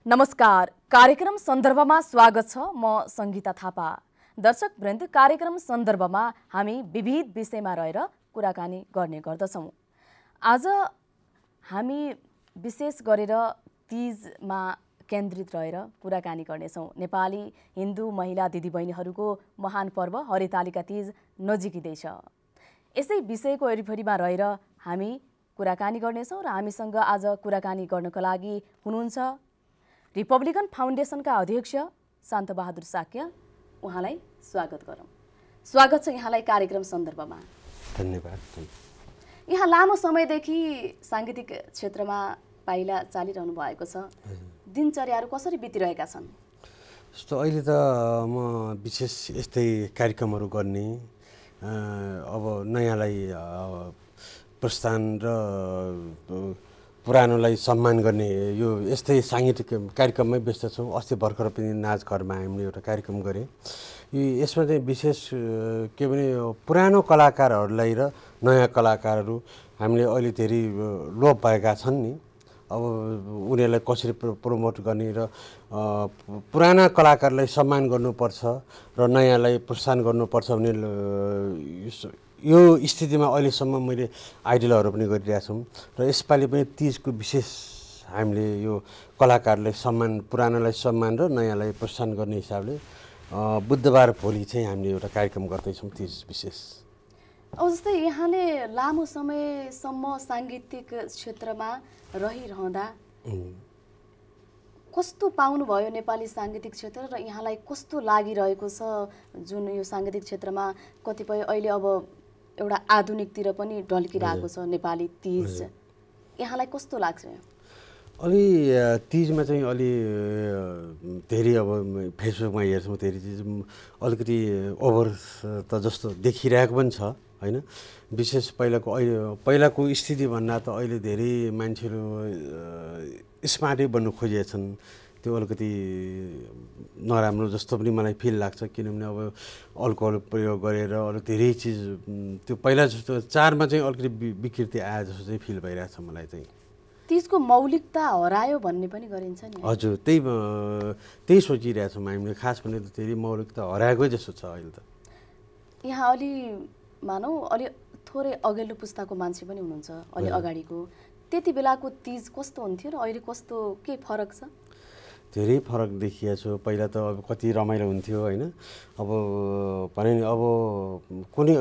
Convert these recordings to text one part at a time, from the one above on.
नमस्कार, कार्यक्रम सन्दर्भमा स्वागत छ। म संगीता थापा। दर्शक वृन्द, कार्यक्रम सन्दर्भमा हामी विविध विषयमा रहेर कुराकानी गर्ने गर्दछौँ। आज हामी विशेष गरेर तीजमा केन्द्रित रहेर कुराकानी गर्नेछौँ। नेपाली हिन्दू महिला दिदीबहिनीहरूको महान पर्व हरितालिका तीज नजिकिँदैछ। यसै विषयको वरिपरिमा रहेर हामी कुराकानी गर्नेछौँ र हामीसँग आज कुराकानी गर्नका लागि हुनुहुन्छ रिपब्लिकन फाउन्डेसनका अध्यक्ष शान्तबहादुर साक्य। उहाँलाई स्वागत गरौँ। स्वागत छ यहाँलाई कार्यक्रम सन्दर्भमा। धन्यवाद। यहाँ लामो समयदेखि साङ्गीतिक क्षेत्रमा पाइला चालिरहनु भएको छ। दिनचर्याहरू कसरी बितिरहेका छन्? जस्तो अहिले त म विशेष यस्तै कार्यक्रमहरू गर्ने, अब नयाँलाई प्रोत्साहन र पुरानोलाई सम्मान गर्ने यो यस्तै साङ्गीतिक कार्यक्रममै व्यस्त छौँ। अस्ति भर्खर पनि नाचघरमा हामीले एउटा कार्यक्रम गरे। यसमा चाहिँ विशेष के भने पुरानो कलाकारहरूलाई र नयाँ कलाकारहरू हामीले अहिले धेरै लोप भएका छन् नि। अब उनीहरूलाई कसरी प्रमोट गर्ने र पुराना कलाकारलाई सम्मान गर्नुपर्छ र नयाँलाई प्रोत्साहन गर्नुपर्छ भन्ने यो स्थितिमा अहिलेसम्म मैले आइडलहरू पनि गरिरहेको छौँ र यसपालि पनि तीजको विशेष हामीले यो कलाकारलाई सम्मान, पुरानालाई सम्मान र नयाँलाई प्रोत्साहन गर्ने हिसाबले बुधबार भोलि चाहिँ हामीले एउटा कार्यक्रम गर्दैछौँ तीज विशेष। अब जस्तै यहाँले लामो समयसम्म साङ्गीतिक क्षेत्रमा रहिरहँदा कस्तो पाउनुभयो नेपाली साङ्गीतिक क्षेत्र र यहाँलाई कस्तो लागिरहेको छ? जुन यो साङ्गीतिक क्षेत्रमा कतिपय अहिले अब एउटा आधुनिकतिर पनि ढल्किरहेको छ नेपाली तीज, यहाँलाई कस्तो लाग्छ? अलि तीजमा चाहिँ अलि धेरै अब फेसबुकमा हेर्छौँ धेरै चिज अलिकति ओभर त जस्तो देखिरहेको पनि छ होइन। विशेष पहिलाको स्थिति भन्दा त अहिले धेरै मान्छेहरू स्मार्टै बन्नु खोजेका छन्। त्यो अलिकति नराम्रो जस्तो पनि मलाई फिल लाग्छ, किनभने अब अल्कोहल प्रयोग गरेर अलिक धेरै चिज त्यो पहिला जस्तो चाडमा चाहिँ अलिकति विकृति आए जस्तो चाहिँ फिल भइरहेछ मलाई चाहिँ। तीजको मौलिकता हरायो भन्ने पनि गरिन्छ नि। हजुर, त्यही सोचिरहेछौँ हामीले। खास भने त धेरै मौलिकता हराएकै जस्तो छ अहिले त। यहाँ अलि मानौ अलि थोरै अघिल्लो पुस्ताको मान्छे पनि हुनुहुन्छ, अलि अगाडिको। त्यति बेलाको तीज कस्तो हुन्थ्यो र अहिले कस्तो, के फरक छ? धेरै फरक देखिएको छु। पहिला त अब कति रमाइलो हुन्थ्यो होइन। अब भने नि अब कुनै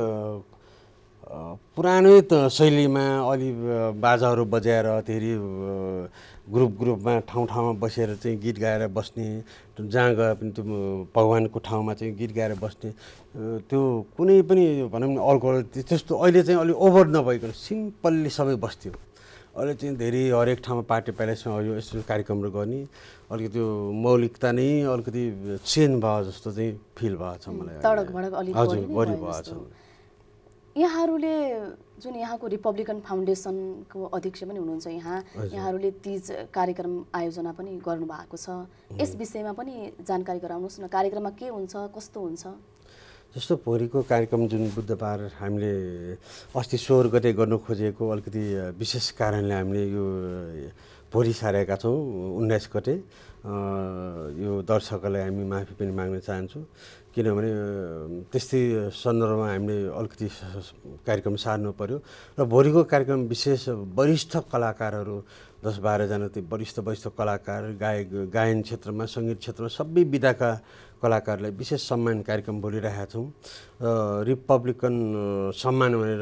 पुरानै त शैलीमा अलि बाजाहरू बजाएर धेरै ग्रुपमा ठाउँमा बसेर चाहिँ गीत गाएर बस्ने, जहाँ गए पनि त्यो भगवान्को ठाउँमा चाहिँ गीत गाएर बस्ने, त्यो कुनै पनि भनौँ न अल्कोहल त्यस्तो अहिले चाहिँ अलिक ओभर नभइकन सिम्पल्ली सबै बस्थ्यो। अहिले चाहिँ धेरै हरेक ठाउँमा पार्टी प्यालेसमा यो यस्तो कार्यक्रमहरू गर्ने, अलिकति त्यो मौलिकता नै अलिकति चेन्ज भयो जस्तो चाहिँ फिल भएको छ मलाई। हजुर, बढी भएको छ। यहाँहरूले जुन यहाँको रिपब्लिकन फाउन्डेसनको अध्यक्ष पनि हुनुहुन्छ, यहाँहरूले तीज कार्यक्रम आयोजना पनि गर्नुभएको छ। यस विषयमा पनि जानकारी गराउनुहोस् न। कार्यक्रममा के हुन्छ, कस्तो हुन्छ? जस्तो भोलिको कार्यक्रम जुन बुधबार हामीले अस्ति 16 गते गर्नु खोजेको अलिकति विशेष कारणले हामीले यो भोलि सारेका छौँ 19 गते। यो दर्शकलाई हामी माफी पनि माग्न चाहन्छु, किनभने त्यस्तै सन्दर्भमा हामीले अलिकति कार्यक्रम सार्नु पर्यो र भोलिको कार्यक्रम विशेष वरिष्ठ कलाकारहरू 10-12 जना त्यो वरिष्ठ कलाकार, गायन क्षेत्रमा, सङ्गीत क्षेत्रमा सबै विधाका कलाकारलाई विशेष सम्मान कार्यक्रम भोलि राखेका छौँ। रिपब्लिकन सम्मान भनेर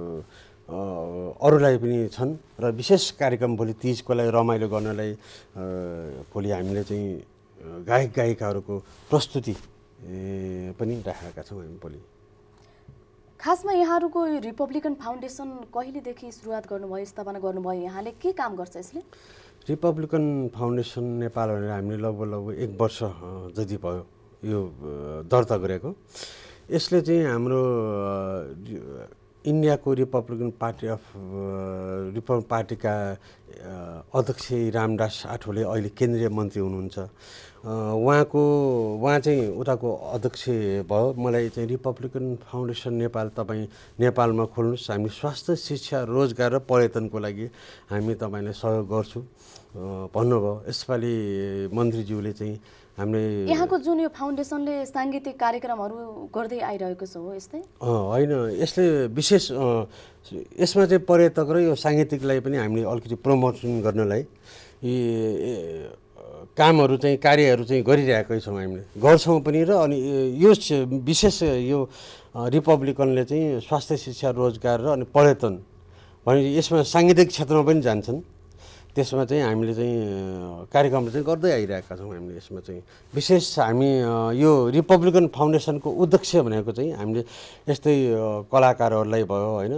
अरूलाई पनि छन् र विशेष कार्यक्रम भोलि तीजको लागि रमाइलो गर्नलाई भोलि हामीले चाहिँ गायकगायिकाहरूको प्रस्तुति पनि राखेका छौँ हामी भोलि। खासमा यहाँहरूको यो रिपब्लिकन फाउन्डेसन कहिलेदेखि सुरुवात गर्नुभयो, स्थापना गर्नुभयो? यहाँले के काम गर्छ यसले? रिपब्लिकन फाउन्डेसन नेपाल भनेर हामीले लगभग 1 वर्ष जति भयो यो दर्ता गरेको। यसले चाहिँ हाम्रो इन्डियाको रिपब्लिकन पार्टीका अध्यक्ष रामदास आठवले अहिले केन्द्रीय मन्त्री हुनुहुन्छ। उहाँ चाहिँ उताको अध्यक्ष भयो। मलाई चाहिँ रिपब्लिकन फाउन्डेसन नेपाल तपाईँ नेपालमा खोल्नुहोस्, हामी स्वास्थ्य, शिक्षा, रोजगार र पर्यटनको लागि हामी तपाईँलाई सहयोग गर्छौँ भन्नुभयो। यसपालि मन्त्रीज्यूले चाहिँ हामीले यहाँको जुन यो फाउन्डेसनले साङ्गीतिक कार्यक्रमहरू गर्दै आइरहेको छ हो यस्तै होइन, यसले विशेष यसमा चाहिँ पर्यटक र यो साङ्गीतिकलाई पनि हामीले अलिकति प्रमोसन गर्नलाई यी कामहरू चाहिँ कार्यहरू चाहिँ गरिरहेकै छौँ, हामीले गर्छौँ पनि। र अनि यो विशेष यो रिपब्लिकनले चाहिँ स्वास्थ्य, शिक्षा, रोजगार र अनि पर्यटन भने यसमा साङ्गीतिक क्षेत्रमा पनि जान्छन्। त्यसमा चाहिँ हामीले चाहिँ कार्यक्रमहरू चाहिँ गर्दै आइरहेका छौँ। हामीले यसमा चाहिँ विशेष हामी यो रिपब्लिकन फाउन्डेसनको उद्देश्य भनेको चाहिँ हामीले यस्तै कलाकारहरूलाई भयो होइन,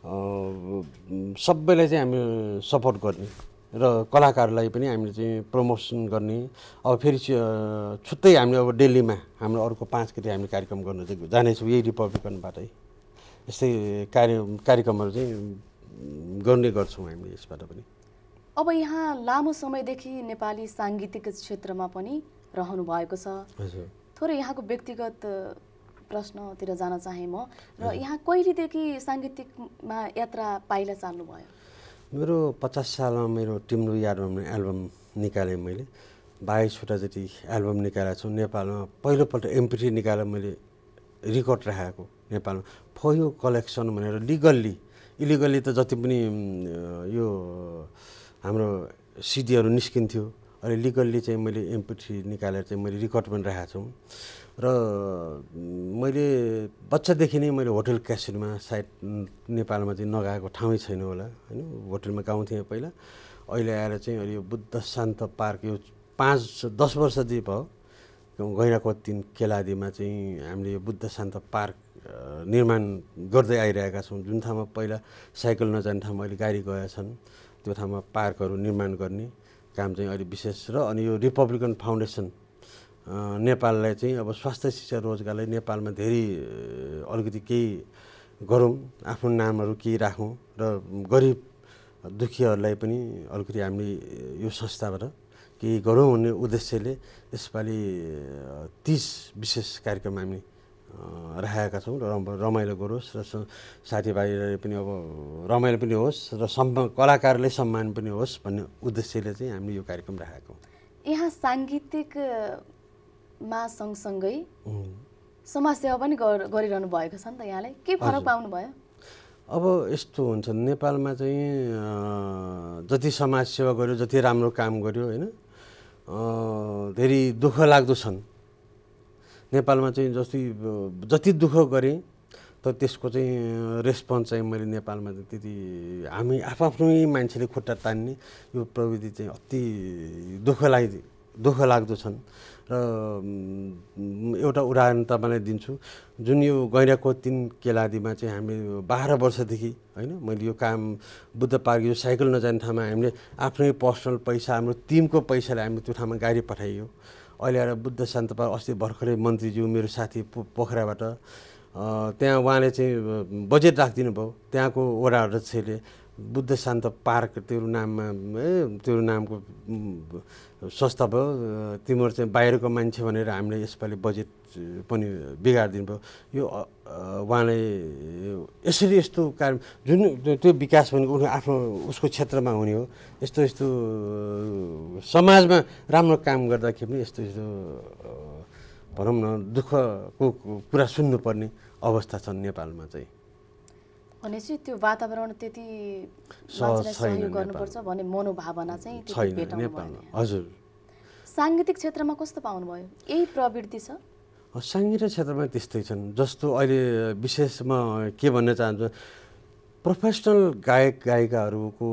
सबैलाई चाहिँ हामी सपोर्ट गर्ने र कलाकारलाई पनि हामीले चाहिँ प्रमोसन गर्ने। अब फेरि छुट्टै हामीले अब दिल्लीमा हाम्रो अर्को 5 गते हामीले कार्यक्रम गर्न चाहिँ जानेछौँ यही रिपब्लिकनबाटै। यस्तै कार्यक्रमहरू चाहिँ गर्ने गर्छौँ हामीले यसबाट पनि। अब यहाँ लामो समयदेखि नेपाली साङ्गीतिक क्षेत्रमा पनि रहनु भएको छ। थोरै यहाँको व्यक्तिगत प्रश्नतिर जान चाहे म, र यहाँ कहिलेदेखि साङ्गीतिकमा यात्रा पाइला चाल्नुभयो? मेरो 50 सालमा मेरो तिम्रो यादमा एल्बम निकालेँ मैले। 22वटा जति एल्बम निकालेको छु नेपालमा। पहिलोपल्ट MP3 निकालेर मैले रेकर्ड राखेको नेपालमा। फोयो कलेक्सन भनेर इलिगल्ली त जति पनि यो हाम्रो सिडीहरू निस्किन्थ्यो, अहिले लिगल्ली चाहिँ मैले MP3 निकालेर चाहिँ मैले रेकर्ड पनि राखेको छु। र मैले बच्चादेखि नै मैले होटल क्यासेटमा सायद नेपालमा चाहिँ नगाएको ठाउँै छैन होला होइन, होटलमा गाउँथेँ पहिला। अहिले आएर चाहिँ अहिले यो बुद्ध शान्त पार्क यो 5-10 वर्षदेखि भयो गैँडाकोट 3 केलादीमा चाहिँ हामीले यो बुद्ध शान्त पार्क निर्माण गर्दै आइरहेका छौँ। जुन ठाउँमा पहिला साइकल नजाने ठाउँमा अहिले गाडी गएका छन्, त्यो ठाउँमा पार्कहरू निर्माण गर्ने काम चाहिँ अहिले विशेष। र अनि यो रिपब्लिकन फाउन्डेसन नेपाललाई चाहिँ अब स्वास्थ्य, शिक्षा, रोजगारलाई नेपालमा धेरै अलिकति केही गरौँ, आफ्नो नामहरू केही राखौँ र गरिब दुखीहरूलाई पनि अलिकति हामीले यो संस्थाबाट केही गरौँ भन्ने उद्देश्यले यसपालि 30 विशेष कार्यक्रम हामी राखेका छौँ र रमाइलो गरोस् र साथीभाइहरूले पनि अब रमाइलो पनि होस् र कलाकारले सम्मान पनि होस् भन्ने उद्देश्यले चाहिँ हामीले यो कार्यक्रम राखेको। यहाँ साङ्गीतिकमा सँगसँगै समाजसेवा पनि गरिरहनु भएको छ नि त, यहाँले के फरक पाउनुभयो? अब यस्तो हुन्छ नेपालमा चाहिँ जति समाजसेवा गर्यो, जति राम्रो काम गर्यो होइन, धेरै दुःख लाग्दो छन्। नेपालमा चाहिँ जति दुःख गरेँ तर त्यसको चाहिँ रेस्पोन्स चाहिँ मैले नेपालमा त्यति हामी आफ्नै मान्छेले खुट्टा तान्ने यो प्रविधि चाहिँ अति दुःख लाग्दो छन्। र एउटा उदाहरण तपाईँलाई दिन्छु। जुन यो गैँडाकोट 3 केलादीमा चाहिँ हामीले 12 वर्षदेखि होइन मैले यो काम बुद्ध पार्क यो साइकल नजाने ठाउँमा हामीले आफ्नै पर्सनल पैसा हाम्रो टिमको पैसाले हामीले त्यो ठाउँमा गाडी पठाइयो। अहिले आएर बुद्ध शान्त पार्क अस्ति भर्खरै मन्त्रीज्यू मेरो साथी पोखराबाट त्यहाँ उहाँले चाहिँ बजेट राखिदिनु भयो। त्यहाँको वडा अध्यक्षले बुद्ध शान्त पार्क तेरो नामको संस्था भयो, तिम्रो चाहिँ बाहिरको मान्छे भनेर हामीले यसपालि बजेट पनि बिगारिदिनु भयो। यो उहाँले यसरी यस्तो कार्य जुन त्यो विकास भनेको आफ्नो उसको क्षेत्रमा हुने हो। यस्तो समाजमा राम्रो काम गर्दाखेरि पनि यस्तो भनौँ न दुःखको कुरा सुन्नुपर्ने अवस्था छ नेपालमा चाहिँ। भनेपछि त्यो वातावरण त्यति सहयोग गर्नुपर्छ भन्ने मनोभावना चाहिँ छैन नेपालमा। हजुर, साङ्गीतिक क्षेत्रमा कस्तो पाउनुभयो? यही प्रवृत्ति छ? साङ्गीतिक क्षेत्रमा त्यस्तै छन्। जस्तो अहिले विशेष म के भन्न चाहन्छु, प्रोफेसनल गायक गायिकाहरूको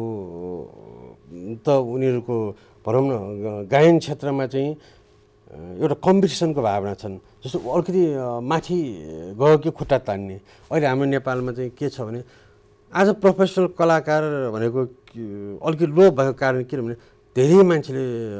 त उनीहरूको भनौँ न गायन क्षेत्रमा चाहिँ एउटा कम्पिटिसनको भावना छन्। जस्तो अलिकति माथि गयो कि खुट्टा तान्ने। अहिले हाम्रो नेपालमा चाहिँ के छ भने आज प्रोफेसनल कलाकार भनेको अलिकति लो भएको कारण किनभने धेरै मान्छेले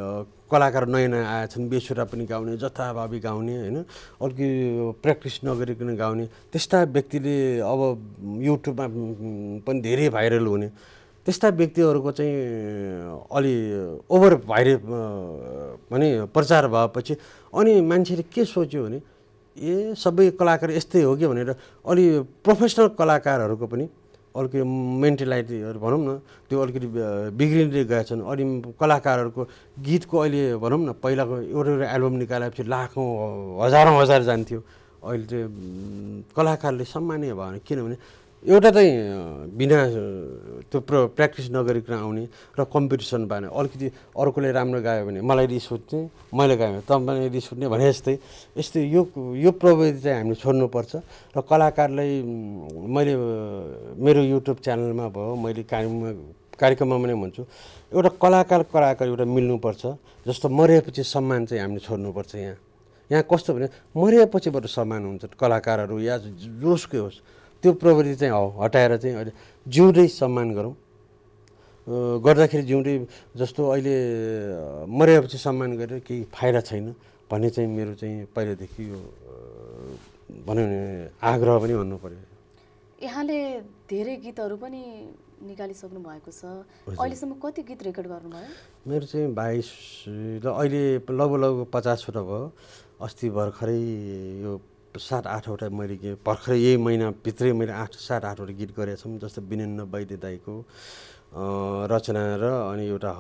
कलाकार नयाँ नयाँ आएछन्, बेसुरा पनि गाउने, जथाभावी गाउने होइन, अलिकति प्र्याक्टिस नगरिकन गाउने, त्यस्ता व्यक्तिले अब युट्युबमा पनि धेरै भाइरल हुने, त्यस्ता व्यक्तिहरूको चाहिँ अलि ओभर भाइरल भने प्रचार भएपछि अनि मान्छेले के सोच्यो भने ए सबै कलाकार यस्तै हो कि भनेर अलि प्रोफेसनल कलाकारहरूको पनि अलिकति मेन्टालिटीहरू भनौँ न त्यो अलिकति बिग्रिँदै गएछन्। अनि कलाकारहरूको गीतको अहिले भनौँ न पहिलाको एउटा एउटा एल्बम निकालेपछि लाखौँ हजारौँ हजार जान्थ्यो, अहिले चाहिँ कलाकारले सम्मानै भएन। किनभने एउटा चाहिँ बिना त्यो प्र्याक्टिस नगरिकन आउने र कम्पिटिसन भएन, अलिकति अर्कोले राम्रो गायो भने मलाई रिस उठ्ने, मैले गाएँ तपाईँले रिस उठ्ने भने जस्तै यस्तै यो प्रविधि चाहिँ हामीले छोड्नुपर्छ। र कलाकारलाई मैले मेरो युट्युब च्यानलमा भयो, मैले कार्यक्रममा पनि भन्छु, एउटा कलाकार एउटा मिल्नुपर्छ। जस्तो मरेपछि सम्मान चाहिँ हामीले छोड्नुपर्छ। यहाँ कस्तो भने मरेपछिबाट सम्मान हुन्छ कलाकारहरू या जोसकै होस्, त्यो प्रविधि चाहिँ हटाएर चाहिँ अहिले जिउँदै सम्मान गरौँ। गर्दाखेरि जिउँदै जस्तो अहिले मरेपछि सम्मान गरेर केही फाइदा छैन भन्ने चाहिँ मेरो चाहिँ पहिलादेखि यो भनौँ न आग्रह पनि भन्नु पर्यो। यहाँले धेरै गीतहरू पनि निकालिसक्नु भएको छ, अहिलेसम्म कति गीत रेकर्ड गर्नुभयो? मेरो चाहिँ 22 र अहिले लगभग 50 वटा भयो। अस्ति भर्खरै यो 7-8वटा मैले भर्खरै यही महिनाभित्रै मैले 7-8वटा गीत गरेका छौँ। जस्तो विनेन्द्र वैद्य दाईको रचना र अनि एउटा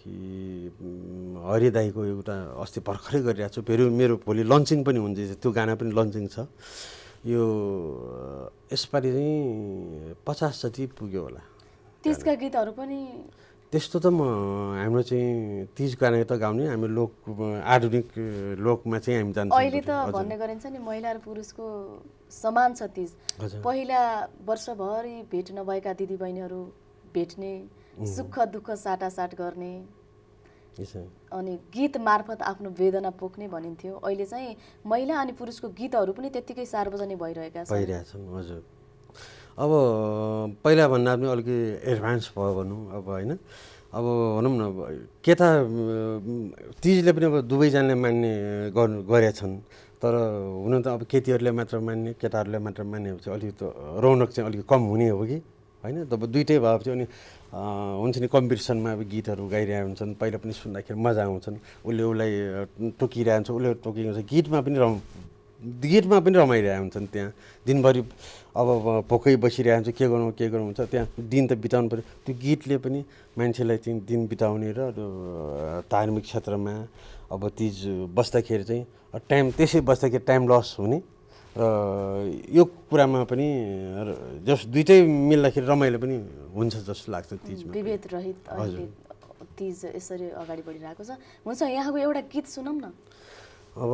हरि दाईको एउटा अस्ति भर्खरै गरिरहेको छु। फेरि मेरो भोलि लन्चिङ पनि हुन्छ, त्यो गाना पनि लन्चिङ छ। यो यसपालि चाहिँ 50 जति पुग्यो होला। तीजका गीतहरू पनि त्यस्तो त हाम्रो चाहिँ तीज गाना त गाउने, हामी आधुनिक लोकमा चाहिँ हामी जान्छौँ। अहिले त भन्ने गरिन्छ नि महिला र पुरुषको समान छ तीज। पहिला वर्षभरि भेट नभएका दिदीबहिनीहरू भेट्ने, सुख दुःख साटासाट गर्ने अनि गीत मार्फत आफ्नो वेदना पोख्ने भनिन्थ्यो। अहिले चाहिँ महिला अनि पुरुषको गीतहरू पनि त्यत्तिकै सार्वजनिक भइरहेछन्। हजुर। अब पहिला भन्दा पनि अलिकति एडभान्स भयो भनौँ अब होइन। अब भनौँ न केटा तीजले पनि अब दुवैजनाले मान्ने गरेछन्, तर हुन त अब केटीहरूले मात्र मान्ने केटाहरूले मात्र मान्ने हो चाहिँ अलिक रौनक चाहिँ अलिक कम हुने हो कि होइन। तब दुइटै भएपछि अनि हुन्छ नि कम्पिटिसनमा अब गीतहरू गाइरहेको हुन्छन्, पहिला पनि सुन्दाखेरि मजा आउँछन्, उसलाई टोकिरहेको हुन्छ, उसले टोकिएको हुन्छ, गीतमा पनि रमाइरहेको हुन्छन्। त्यहाँ दिनभरि अब भोकै बसिरहेको हुन्छ, के गर्नु हुन्छ, त्यहाँ दिन त बिताउनु पऱ्यो। त्यो गीतले पनि मान्छेलाई चाहिँ दिन बिताउने र धार्मिक क्षेत्रमा अब तीज बस्दाखेरि चाहिँ त्यसै बस्दाखेरि टाइम लस हुने र यो कुरामा पनि दुइटै मिल्दाखेरि रमाइलो पनि हुन्छ जस्तो लाग्छ तीजमा। विभेद रहित अहिले तीज यसरी अगाडि बढिरहेको छ। हुन्छ, यहाँको एउटा गीत सुनौँ न। अब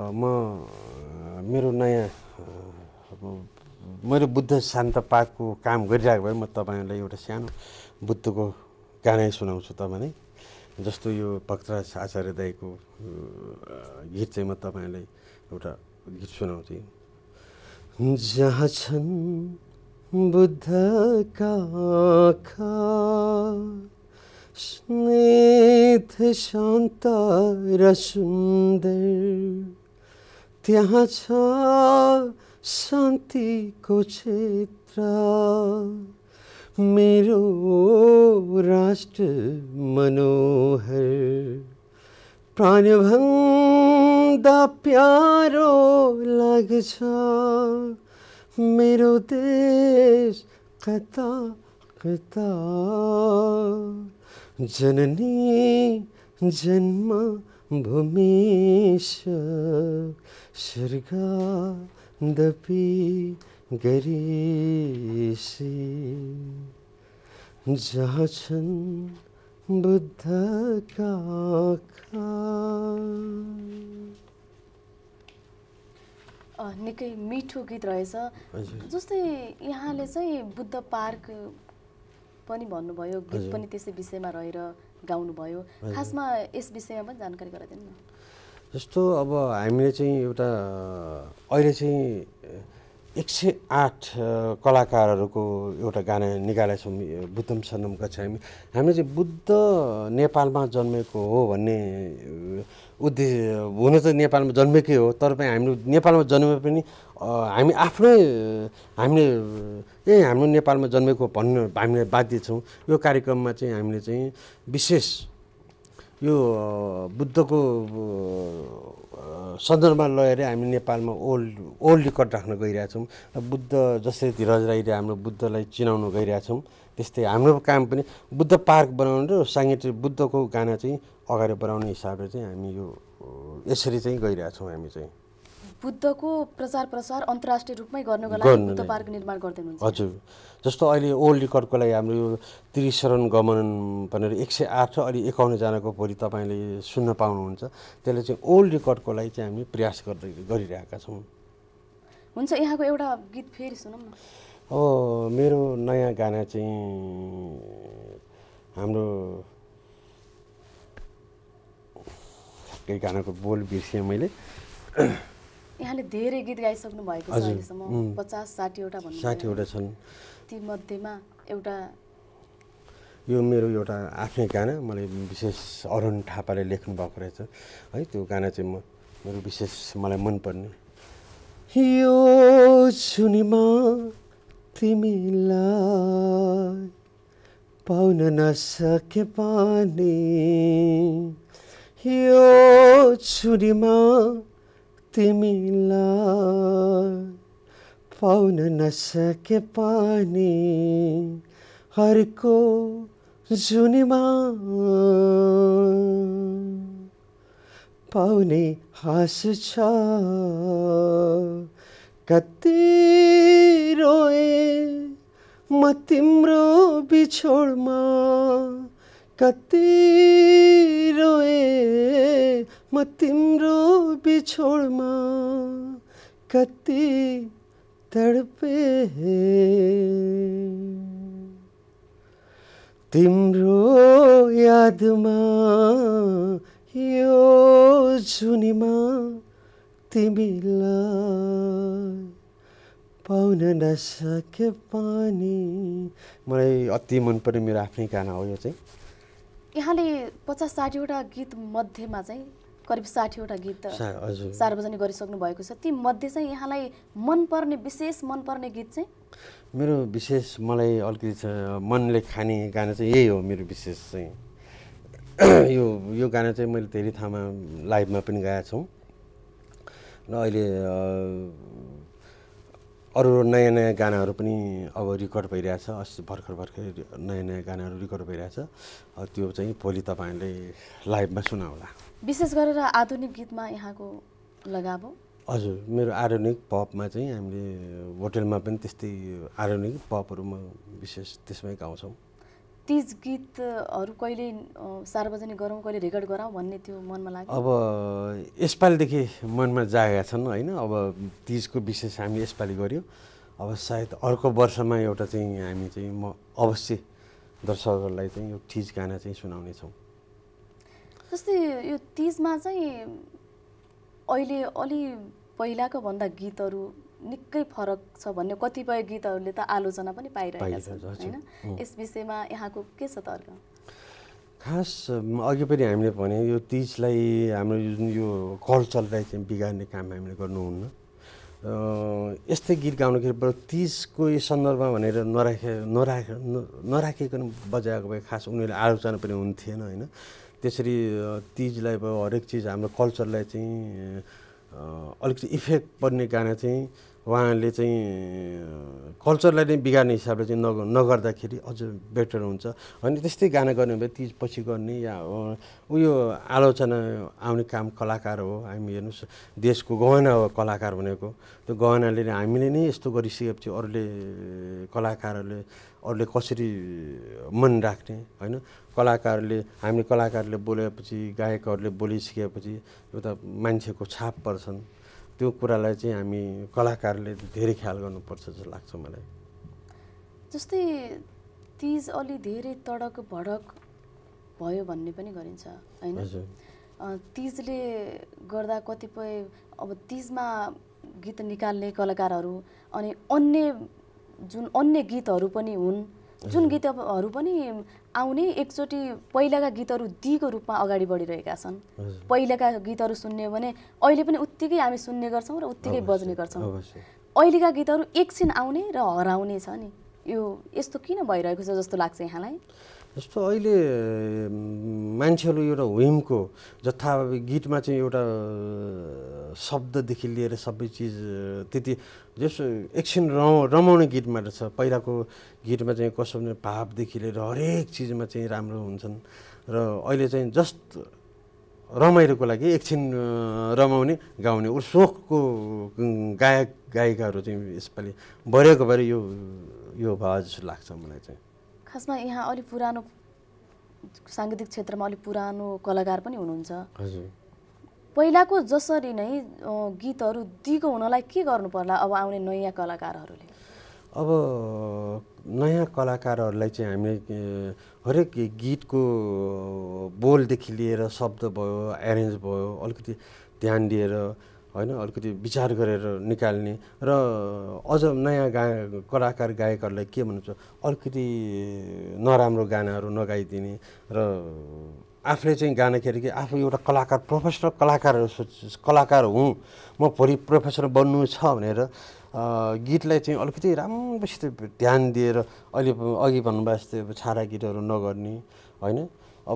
मेरो नयाँ मैले बुद्ध शान्त पार्कको काम गरिरहेको भए म तपाईँलाई एउटा सानो बुद्धको गाना सुनाउँछु तपाईँलाई। जस्तो यो भक्तराज आचार्य दाईको गीत चाहिँ म तपाईँलाई एउटा गीत सुनाउँछु। जहाँ छन् बुद्धका आँखा स्निग्ध शान्त र सुन्दर, त्यहाँ छ शान्तिको क्षेत्र, मेरो राष्ट्र मनोहर, प्राणभन्दा प्यारो लाग्छ मेरो देश कता कता, जननी जन्मभूमि स्वर्गदपि गरिसी, जहाँ छन् बुद्धका आँखा। निकै मिठो गीत रहेछ। जस्तै यहाँले चाहिँ बुद्ध पार्क पनि भन्नुभयो, गीत पनि त्यसै विषयमा रहेर गाउनुभयो। खासमा यस विषयमा पनि जानकारी गराइदिनु न। जस्तो अब हामीले चाहिँ एउटा अहिले चाहिँ 108 कलाकारहरूको एउटा गाना निकालेका छौँ बुद्धम शरणम गच्छामि। हामीले चाहिँ बुद्ध नेपालमा जन्मेको हो भन्ने उद्देश्य हुन त नेपालमा जन्मेकै हो, तर पनि हामीले नेपालमा जन्मे पनि हामी आफ्नै हामीले हाम्रो नेपालमा जन्मेको भन्न हामीले बाध्य छौँ। यो कार्यक्रममा चाहिँ हामीले चाहिँ विशेष यो बुद्धको सन्दर्भमा लगेर हामी नेपालमा ओल्ड रेकर्ड राख्न गइरहेछौँ। बुद्ध जस्तै धीरज राईले हाम्रो बुद्धलाई चिनाउन गइरहेछौँ, त्यस्तै हाम्रो काम पनि बुद्ध पार्क बनाउनु र साङ्गीतिक बुद्धको गाना चाहिँ अगाडि बढाउने हिसाबले चाहिँ हामी यो यसरी चाहिँ गइरहेछौँ। हामी चाहिँ बुद्धको प्रचार प्रसार अन्तर्राष्ट्रिय रूपमै गर्नको लागि बुद्ध पार्क निर्माण गर्दै हुनुहुन्छ। हजुर, जस्तो अहिले ओल्ड रेकर्डको लागि हाम्रो यो त्रिशरण गमन भनेर 108 र अलि 51 जनाको भोलि तपाईँले सुन्न पाउनुहुन्छ। त्यसले चाहिँ ओल्ड रेकर्डको लागि चाहिँ हामी प्रयास गरिरहेका छौँ। हुन्छ, यहाँको एउटा गीत फेरि सुनौँ न। मेरो नयाँ गाना चाहिँ हाम्रो केही गानाको बोल बिर्सेँ मैले। यहाँले धेरै गीत गाइसक्नु भएको छ अहिलेसम्म, 50-60 वटा भन्नु। 60 वटा छन्। ती मध्येमा एउटा यो मेरो एउटा आफ्नै गाना, मलाई विशेष अरुण थापाले लेख्नु भएको रहेछ है। त्यो गाना चाहिँ मेरो विशेष मलाई मनपर्ने। यो सुनिमा तिमीलाई पाउन नसके पनि, यो छुरीमा तिमीलाई पाउन नसके पनि, हरको जुनीमा पाउने हाँस छ। कति रोए म तिम्रो बिछोडमा, कति रोए म तिम्रो बिछोडमा, कति तडपे तिम्रो यादमा, यो जुनीमा तिमीलाई पाउन नसके पनि। मलाई अति मनपर्ने मेरो आफ्नै गाना हो यो चाहिँ। यहाँले 50-60 वटा गीत मध्येमा चाहिँ करिब 60 वटा गीत सार्वजनिक गरिसक्नु भएको छ। ती मध्ये चाहिँ यहाँलाई मनपर्ने, विशेष मनपर्ने गीत चाहिँ? मेरो विशेष मलाई अलिकति मनले खाने गाना चाहिँ यही हो मेरो विशेष चाहिँ। यो गाना चाहिँ मैले धेरै ठाउँमा लाइभमा पनि गाएका छौँ र अहिले अरू नयाँ नयाँ गानाहरू पनि अब रेकर्ड भइरहेछ। अस्ति भर्खर नयाँ नयाँ गानाहरू रेकर्ड भइरहेछ। त्यो चाहिँ भोलि तपाईँहरूले लाइभमा सुनाउला। विशेष गरेर आधुनिक गीतमा यहाँको लगाव? हजुर, मेरो आधुनिक पपमा चाहिँ हामीले होटेलमा पनि त्यस्तै आधुनिक पपहरूमा विशेष त्यसमै गाउँछौँ। तीज गीतहरू कहिले सार्वजनिक गरौँ, कहिले रेकर्ड गरौँ भन्ने त्यो मनमा लाग्यो? अब यसपालिदेखि मनमा जागेका छन् होइन। अब तीजको विशेष हामीले यसपालि गऱ्यो। अब सायद अर्को वर्षमा एउटा चाहिँ हामी चाहिँ म अवश्य दर्शकहरूलाई चाहिँ यो तीज गाना चाहिँ सुनाउने छौँ। जस्तै यो तीजमा चाहिँ अहिले अलि पहिलाको भन्दा गीतहरू निकै फरक छ भन्ने कतिपय गीतहरूले त आलोचना पनि पाइरहेका छन् हैन? यस विषयमा यहाँको के छ तर्क? खास अघि पनि हामीले भने यो तीजलाई हाम्रो जुन यो कल्चरलाई चाहिँ बिगार्ने काम हामीले गर्नुहुन्न। यस्तै गीत गाउँदाखेरि तीजको यो सन्दर्भमा भनेर नराखिकन बजाएको भए खास उनीहरूले आलोचना पनि हुन्थेन होइन। त्यसरी तीजलाई अब हरेक चिज हाम्रो कल्चरलाई चाहिँ अलिकति इफेक्ट पर्ने गाना चाहिँ उहाँले चाहिँ कल्चरलाई नै बिगार्ने हिसाबले चाहिँ नगर्दाखेरि अझ बेटर हुन्छ। अनि त्यस्तै गाना गर्ने भए तीज पछि गर्ने या उयो आलोचना आउने काम कलाकार हो। हामी हेर्नुहोस् देशको गहना हो कलाकार भनेको। त्यो गहनाले हामीले नै यस्तो गरिसकेपछि अरूले कलाकारहरूले कसरी मन राख्ने होइन। हामीले कलाकारले बोलेपछि, गायकहरूले बोलिसकेपछि एउटा मान्छेको छाप पर्छन्। त्यो कुरालाई चाहिँ हामी कलाकारले धेरै ख्याल गर्नुपर्छ जस्तो लाग्छ मलाई। जस्तै तीज अलि धेरै तडक भडक भयो भन्ने पनि गरिन्छ हैन? तीजले गर्दा कतिपय अब तीजमा गीत निकाल्ने कलाकारहरू अनि अन्य गीतहरू पनि हुन् जुन गीतहरू पनि आउने एकचोटि पहिलाका गीतहरू दिगो रूपमा अगाडि बढिरहेका छन्। पहिलाका गीतहरू सुन्ने भने अहिले पनि उत्तिकै हामी सुन्ने गर्छौँ र उत्तिकै बज्ने गर्छौँ। अहिलेका गीतहरू एकछिन आउने र हराउने छ नि, यो यस्तो किन भइरहेको छ जस्तो लाग्छ यहाँलाई? जस्तो अहिले मान्छेहरू एउटा व्हिमको जथाभावी गीतमा चाहिँ एउटा शब्ददेखि लिएर सबै चिज त्यति जस्तो एकछिन रमाउने गीतमा छ। पहिलाको गीतमा चाहिँ कसो भने भावदेखि लिएर हरेक चिजमा चाहिँ राम्रो हुन्छन् र अहिले चाहिँ जस्ट रमाइलोको लागि एकछिन रमाउने गाउने सोखको गायक गायिकाहरू चाहिँ यसपालि बढेको भएर यो भयो जस्तो लाग्छ मलाई चाहिँ। खासमा यहाँ अलि पुरानो साङ्गीतिक क्षेत्रमा अलि पुरानो कलाकार पनि हुनुहुन्छ। हजुर। पहिलाको जसरी नै गीतहरू दिगो हुनलाई के गर्नु पर्ला अब आउने नयाँ कलाकारहरूले? अब नयाँ कलाकारहरूलाई चाहिँ हामीले हरेक गीतको बोलदेखि लिएर शब्द भयो, एरेन्ज भयो, अलिकति ध्यान दिएर होइन अलिकति विचार गरेर निकाल्ने र अझ नयाँ कलाकार गायकहरूलाई के भन्नु छ अलिकति नराम्रो गानाहरू नगाइदिने र आफूले चाहिँ गाना खेर कि आफू एउटा कलाकार प्रोफेसनल कलाकार हुँ म भोलि प्रोफेसर बन्नु छ भनेर गीतलाई चाहिँ अलिकति राम्रोसित ध्यान दिएर अहिले अघि भन्नुभयो जस्तै छाडा गीतहरू नगर्ने होइन अब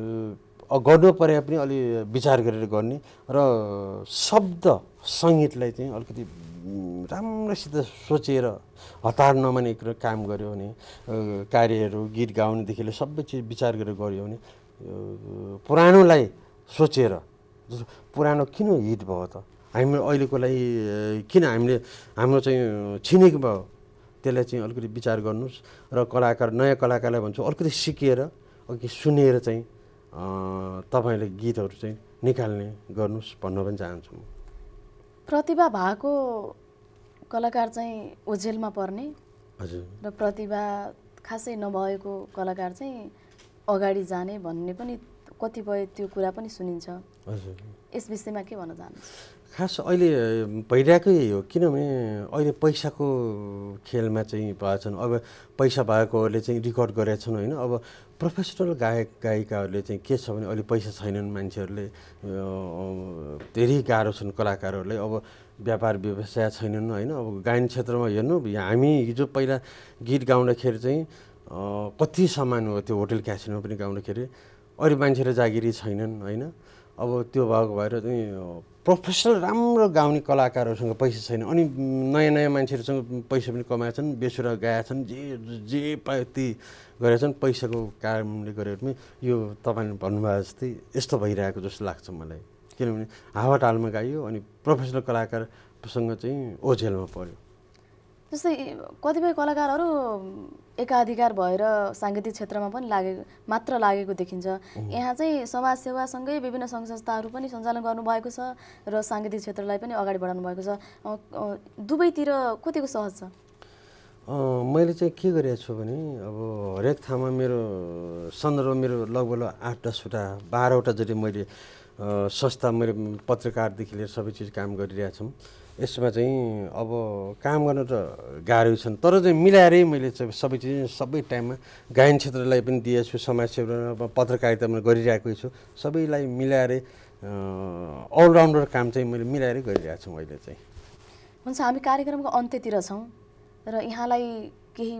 गर्नु परे पनि अलि विचार गरेर गर्ने र शब्द सङ्गीतलाई चाहिँ अलिकति राम्रोसित सोचेर हतार नमाने काम गर्यो भने कार्यहरू गीत गाउनेदेखि लिएर सबै चिज विचार गरेर गर्यो भने पुरानोलाई सोचेर पुरानो किन हिट भयो त हामी अहिलेकोलाई किन हामीले हाम्रो चाहिँ छिनेको भयो त्यसलाई चाहिँ अलिकति विचार गर्नुहोस् र नयाँ कलाकारलाई भन्छु अलिकति सिकेर अघि सुनेर चाहिँ तपाईँले गीतहरू चाहिँ निकाल्ने गर्नुहोस् भन्न पनि चाहन्छु म। प्रतिभा भएको कलाकार चाहिँ ओझेलमा पर्ने हजुर र प्रतिभा खासै नभएको कलाकार चाहिँ अगाडि जाने भन्ने पनि कतिपय त्यो कुरा पनि सुनिन्छ। हजुर यस विषयमा के भन्न चाहनुहुन्छ? खास अहिले भइरहेकै यही हो किनभने अहिले पैसाको खेलमा चाहिँ भएछन्। अब पैसा भएकोहरूले चाहिँ रेकर्ड गरेका छन् होइन। अब प्रोफेसनल गायक गायिकाहरूले चाहिँ के छ भने अहिले पैसा छैनन् मान्छेहरूले धेरै गाह्रो छन् कलाकारहरूलाई। अब व्यापार व्यवसाय छैनन् होइन। अब गायन क्षेत्रमा हेर्नु हामी हिजो पहिला गीत गाउँदाखेरि चाहिँ कति सामान हो त्यो होटल क्यासिनोमा पनि गाउँदाखेरि अहिले मान्छेहरू जागिरी छैनन् होइन। अब त्यो भएको भएर चाहिँ प्रोफेसनल राम्रो गाउने कलाकारहरूसँग पैसा छैन अनि नयाँ नयाँ मान्छेहरूसँग पैसा पनि कमाएछन् बेसुरा गाएछन् जे पायो त्यही गरेछन् पैसाको कारणले गरेर पनि यो तपाईँले भन्नुभयो जस्तै यस्तो भइरहेको जस्तो लाग्छ मलाई। किनभने हावाटालमा गाइयो अनि प्रोफेसनल कलाकारसँग चाहिँ ओझेलमा पर्यो। जस्तै कतिपय कलाकारहरू एकाधिकार भएर साङ्गीतिक क्षेत्रमा पनि लागेको देखिन्छ। यहाँ चाहिँ समाजसेवासँगै विभिन्न सङ्घ संस्थाहरू पनि सञ्चालन गर्नुभएको छ र साङ्गीतिक क्षेत्रलाई पनि अगाडि बढाउनु भएको छ। दुवैतिर कतिको सहज छ? मैले चाहिँ के गरेको छु भने अब हरेक ठाउँमा मेरो सन्दर्भ मेरो लगभग 8-10वटा 12वटा जति मैले संस्था मैले पत्रकारदेखि लिएर सबै चिज काम गरिरहेको छौँ। यसमा चाहिँ अब काम गर्नु त गाह्रो छन् तर चाहिँ मिलाएरै मैले चाहिँ सबै चिज सबै टाइममा गायन क्षेत्रलाई पनि दिएको छु समाजसेवा पत्रकारितामा गरिरहेकै छु सबैलाई मिलाएरै अलराउन्डर काम चाहिँ मैले मिलाएरै गरिरहेको छु अहिले चाहिँ। हुन्छ हामी कार्यक्रमको अन्त्यतिर छौँ र यहाँलाई केही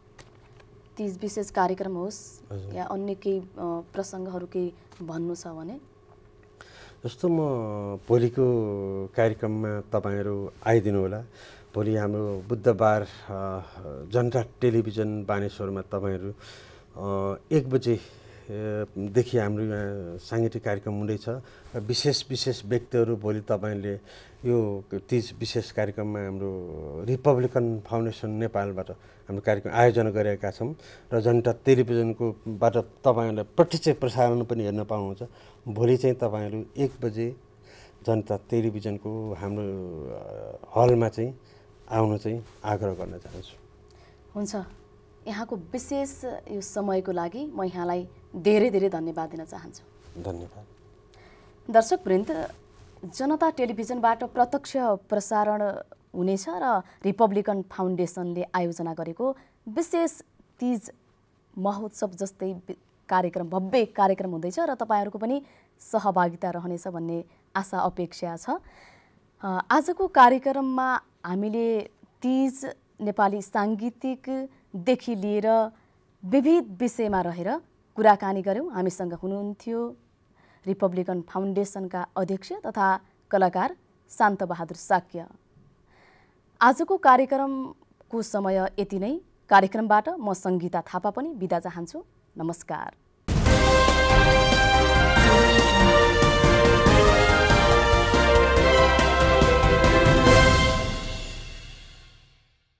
तीज विशेष कार्यक्रम होस् या अन्य केही प्रसङ्गहरू केही भन्नु छ भने? जस्तो म भोलिको कार्यक्रममा तपाईँहरू आइदिनु होला। भोलि हाम्रो बुधबार जनता टेलिभिजन बानेश्वरमा तपाईँहरू 1 बजेदेखि हाम्रो यहाँ साङ्गीतिक कार्यक्रम हुँदैछ र विशेष व्यक्तिहरू भोलि तपाईँले यो तीज विशेष कार्यक्रममा हाम्रो रिपब्लिकन फाउन्डेसन नेपालबाट हाम्रो कार्यक्रम आयोजना गरेका छौँ र जनता टेलिभिजनकोबाट तपाईँहरूलाई प्रत्यक्ष प्रसारण पनि हेर्न पाउनुहुन्छ। भोलि चाहिँ तपाईँहरू 1 बजे जनता टेलिभिजनको हाम्रो हलमा चाहिँ आउन चाहिँ आग्रह गर्न चाहन्छु। हुन्छ, यहाँको विशेष यो समयको लागि म यहाँलाई धेरै धेरै धन्यवाद दिन चाहन्छु। धन्यवाद। दर्शकवृन्द, जनता टेलिभिजनबाट प्रत्यक्ष प्रसारण हुनेछ र रिपब्लिकन फाउन्डेसनले आयोजना गरेको विशेष तीज महोत्सव जस्तै भव्य कार्यक्रम हुँदैछ र तपाईहरूको पनि सहभागिता रहनेछ भन्ने आशा अपेक्षा छ। आजको कार्यक्रममा हामीले तीज नेपाली साङ्गीतिकदेखि लिएर विविध विषयमा रहेर कुराकानी गऱ्यौँ। हामीसँग हुनुहुन्थ्यो रिपब्लिकन फाउन्डेसनका अध्यक्ष तथा कलाकार शान्तबहादुर साक्य। आजको कार्यक्रमको समय यति नै। कार्यक्रमबाट म सङ्गीता थापा पनि बिदा चाहन्छु। नमस्कार।